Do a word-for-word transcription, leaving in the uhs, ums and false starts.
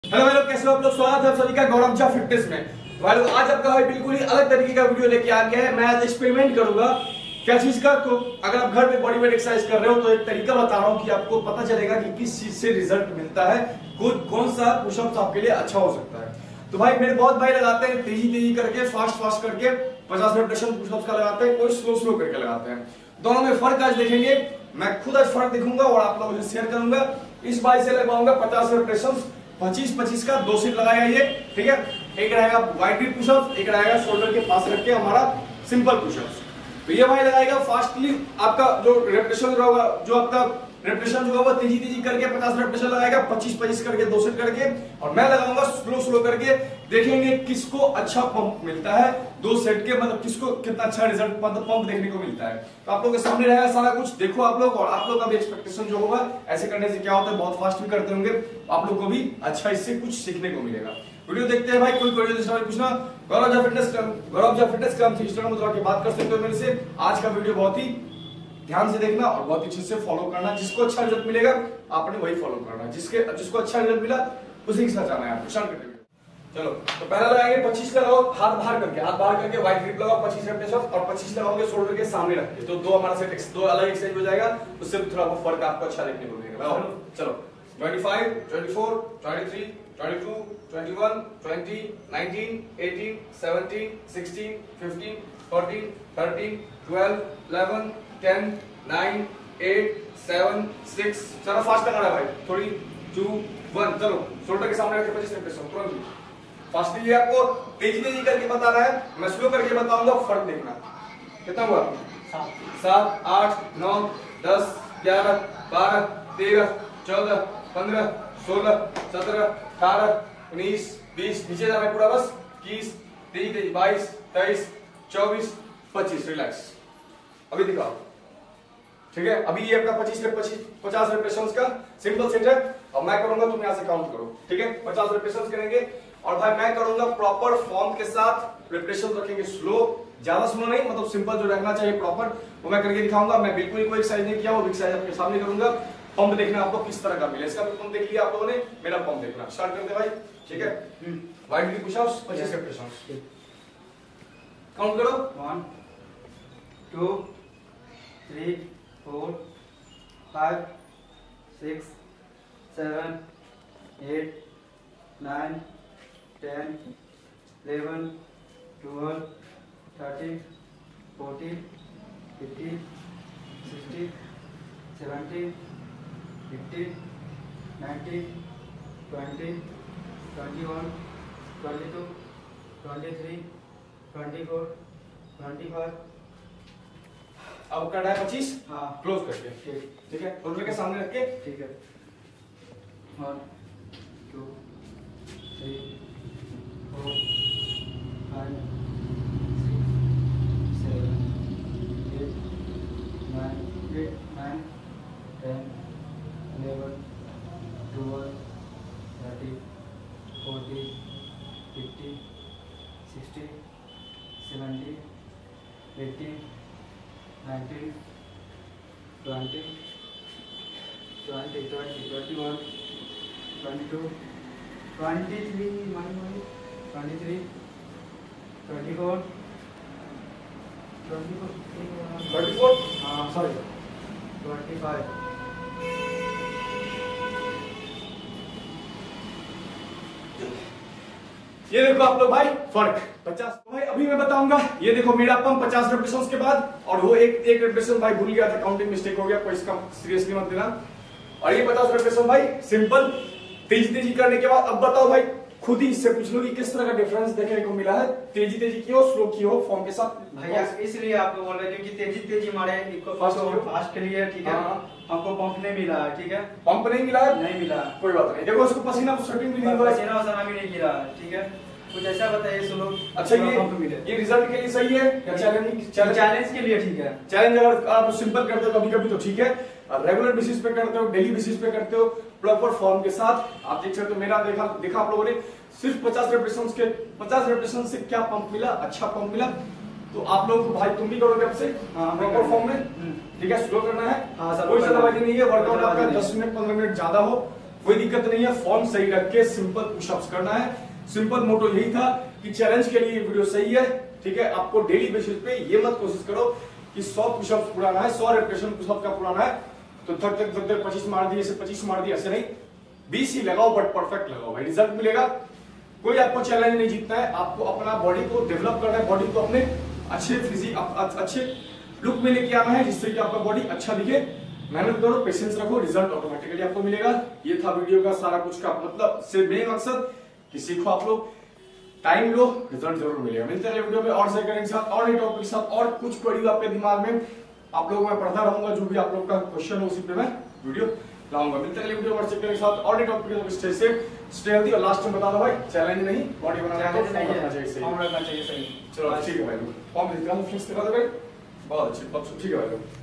Hello hello, कैसे हो आप लोग। स्वागत है आप सभी का गौरव झा फिटनेस में। भाई लोग, आज आपका भाई बिल्कुल ही अलग तरीके का वीडियो लेके आ गया है। मैं आज एक्सपेरिमेंट करूंगा क्या चीज का। तो अगर आप घर पे बॉडी वेट एक्सरसाइज कर रहे हो तो एक तरीका बता रहा हूँ कि आपको पता चलेगा कि किस चीज से रिजल्ट मिलता है, कौन कौन सा पुशअप्स आपके लिए अच्छा हो सकता है। तो भाई मेरे बहुत भाई लगाते हैं तेजी तेजी करके, फास्ट फास्ट करके पचास रेपिटेशन पुशअप्स का लगाते हैं, कोई स्लो स्लो करके लगाते हैं। दोनों में फर्क आज देखेंगे। मैं खुद आज फर्क दिखूंगा और आप लोगों से शेयर करूंगा। इस भाई से लगवाऊंगा पचास रेपिटेशन, पच्चीस पच्चीस का दो सेट लगाया ये, ठीक है। एक रहेगा वाइड ग्रिप पुशअप्स, एक रहेगा शोल्डर के पास रख के हमारा सिंपल पुशअप्स। तो ये भाई लगाएगा फास्टली। आपका जो रेपिटेशन होगा, जो आपका रेपिटेशन जो होगा तेजी तेजी करके पचास रेपिटेशन लगाएगा, पच्चीस पच्चीस करके दो सेट करके, और मैं लगाऊंगा स्लो स्लो करके। देखेंगे किसको अच्छा पंप मिलता है दो सेट के, मतलब किसको कितना अच्छा रिजल्ट मतलब पंप देखने को मिलता है। तो आप लोगों के सामने रहेगा सारा कुछ, देखो आप लोग। और आप लोग का भी एक्सपेक्टेशन जो होगा, ऐसे करने से क्या होता है, बहुत फास्ट भी करते होंगे, आप लोग को भी अच्छा इससे कुछ सीखने को मिलेगा। वीडियो देखते हैं भाई। कोई क्वेश्चन सवाल पूछना, Gaurav Jha fitness Gaurav Jha fitness club से इंस्टाग्राम में की बात कर सकते हो मेरे से। आज का वीडियो बहुत ही ध्यान से देखना और बहुत अच्छे से फॉलो करना। जिसको अच्छा रिजल्ट मिलेगा आपने वही फॉलो करना, जिसके जिसको अच्छा रिजल्ट मिला उसी के साथ जाना है। स्टार्ट करते हैं। चलो, तो पहला लगाएंगे पच्चीस लगाओ, हाथ बाहर करके, हाथ बाहर करके वाइड ग्रिप लगाओ पच्चीस रेपिटेशन, और पच्चीस लगाओगे शोल्डर के सामने रख के। तो दो हमारा सेट, दो अलग एक्सरसाइज हो जाएगा, उससे थोड़ा बहुत फर्क आपको अच्छा देखने को मिलेगा। चलो, पच्चीस, चौबीस, तेईस, बाईस, इक्कीस, बीस, nineteen, eighteen, seventeen, sixteen, fifteen, fourteen, thirteen, twelve, eleven, ten, nine, eight, seven, six. चलो फास्ट लगा रहा है भाई, थोड़ी टू वन। चलो, शोल्डर के सामने रखे पच्चीस रेपिटेशन तुरंत फास्टली। ये आपको तेजी तेजी करके बता रहा है, मैं स्लो करके बताऊंगा, फर्क देखना। कितना हुआ? सात, आठ, नौ, दस, ग्यारह, बारह, तेरह, चौदह, पंद्रह, सोलह, सत्रह, अठारह, उन्नीस, बीस, नीचे जा रहा है पूरा बस। इक्कीस, तेईस, तेईस, बाईस, तेईस, चौबीस, पच्चीस। रिलैक्स। अभी दिखाओ, ठीक है। अभी ये आपका पच्चीस पच्चीस पचास रेपिटेशंस का सिंपल सेट है। और मैं करूंगा, तुम यहां से काउंट करो, ठीक है। पचास रेपिटेशंस करेंगे और भाई मैं करूंगा प्रॉपर फॉर्म के साथ। रेपिटेशन रखेंगे स्लो, ज्यादा स्लो नहीं, मतलब सिंपल जो रहना चाहिए प्रॉपर, वो मैं करके दिखाऊंगा। मैं बिल्कुल ही कोई एक्सरसाइज नहीं किया, वो एक्सरसाइज आपके सामने करूंगा। पंप देखना आपको किस तरह का मिले। इसका भी पंप देख लिया आप लोगों ने, मेरा पंप देखना। स्टार्ट करते भाई, ठीक है। वाइड ग्रिप पुशअप्स पच्चीस रेपिटेशंस, काउंट करो। One, two, three, four, five, six, seven, eight, nine, ten, eleven, twelve, thirteen, fourteen, fifteen, sixteen, seventeen, eighteen, nineteen, twenty, twenty one, twenty two, twenty three, twenty four, twenty five. अब करना है पच्चीस। हाँ, close करके, ठीक ठीक है। Shoulder के सामने रख के, ठीक है। One, two, three, four, five, six, seven, eight, nine, eight, nine, ten, eleven, twelve, thirteen, fourteen, fifteen, sixteen, seventeen, eighteen, nineteen, twenty, twenty, twenty, twenty one, twenty two, twenty three, twenty three, twenty four, twenty four, twenty four, हाँ sorry, twenty five. ये देखो आप लोग भाई फर्क पचास। तो भाई अभी मैं बताऊंगा, ये देखो मेरा पंप पचास रेपिटेशंस के बाद, और वो एक एक रेपिटेशन भाई भूल गया था, काउंटिंग मिस्टेक हो गया, कोई इसका सीरियसली मत लेना। और ये पचास रेपिटेशन भाई सिंपल तेजी तेजी करने के बाद। अब बताओ भाई, खुद ही इससे पूछ लो कि किस तरह का डिफरेंस देखने को मिला है, तेजी तेजी की हो, स्लो की हो, फॉर्म के साथ। भैया इसलिए आपको बोल रहे हैं क्योंकि तेजी तेजी हमारे फास्ट फास्ट के लिए, ठीक है। हमको पंप नहीं मिला है, ठीक है। पंप नहीं मिला है, नहीं मिला, कोई बात नहीं। देखो उसको पसीना स्वेटिंग भी नहीं हो रहा है, पसीना वसीना भी नहीं गिरा, ठीक है। कुछ ऐसा बताइए सुनो। अच्छा, ये ये रिजल्ट के लिए सही है या चैलेंजिंग? चैलेंज के लिए ठीक है। चैलेंज अगर आप सिंपल करते हो कभी कभी तो ठीक है, रेगुलर बेसिस पे करते हो, डेली बेसिस पे करते हो, प्रॉपर फॉर्म के साथ। आप देख सकते हो, मेरा देखा देखा आप लोगों ने सिर्फ पचास रेपिटेशंस के पचास रेपिटेशन से क्या पंप मिला, अच्छा पंप मिला। तो आप लोग भाई तुम भी करोगे अब से प्रॉपर फॉर्म में, ठीक है। स्लो करना है, कोई जल्दबाजी नहीं है। वर्कआउट आपका दस मिनट पंद्रह मिनट ज्यादा हो, कोई दिक्कत नहीं है, फॉर्म सही रख के सिंपल पुशअप्स करना है। सिंपल मोटो यही था कि चैलेंज के लिए ये वीडियो सही है, ठीक है। आपको डेली बेसिस पे ये मत कोशिश करो कि सौ पुशअप्स पुराना है, सौ रेपिटेशन पुशअप का पुराना है तो धक धक धक धक पच्चीस मार दिए, पच्चीस मार दिए, ऐसे नहीं, बीस ही लगाओ बट परफेक्ट लगाओ भाई, रिजल्ट मिलेगा। कोई आपको चैलेंज नहीं जीतना है, आपको अपना बॉडी को डेवलप करना है, बॉडी को अपने अच्छे फिजिक अच्छे लुक में लेके आना है जिससे कि आपका बॉडी अच्छा दिखे। मेहनत करो, पेशेंस रखो, रिजल्ट ऑटोमेटिकली आपको मिलेगा। ये था वीडियो का सारा कुछ का मतलब सिर्फ मेन मकसद कि सीखो आप लोग, टाइम लो, रिजल्ट जरूर मिलेगा। मिलते हैं वीडियो में और से करेंगे साथ और नए टॉपिक के साथ और कुछ क्वेरी आपके दिमाग में आप लोगों में पढ़ता रहूंगा, जो भी आप लोग का क्वेश्चन हो उसी पे मैं वीडियो लाऊंगा। मिलते हैं वीडियो और से करेंगे साथ और नए टॉपिक के साथ। Stay safe, stay healthy. और लास्ट में बता दो भाई, चैलेंज नहीं, बॉडी बनाना है तो फॉर्म रखना चाहिए सही, फॉर्म रखना चाहिए सही। चलो ठीक है भाई, फॉर्म दिखा दो, फिक्स करा दो भाई, बहुत अच्छी, बहुत ठीक है भाई।